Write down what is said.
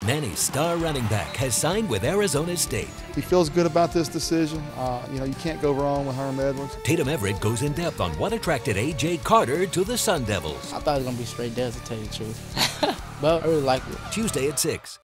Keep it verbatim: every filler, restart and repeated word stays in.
Manny's star running back has signed with Arizona State. He feels good about this decision. Uh, you know, you can't go wrong with Herm Edwards. Tatum Everett goes in depth on what attracted A J Carter to the Sun Devils. I thought it was going to be straight Delta, to tell you the truth. But I really like it. Tuesday at six.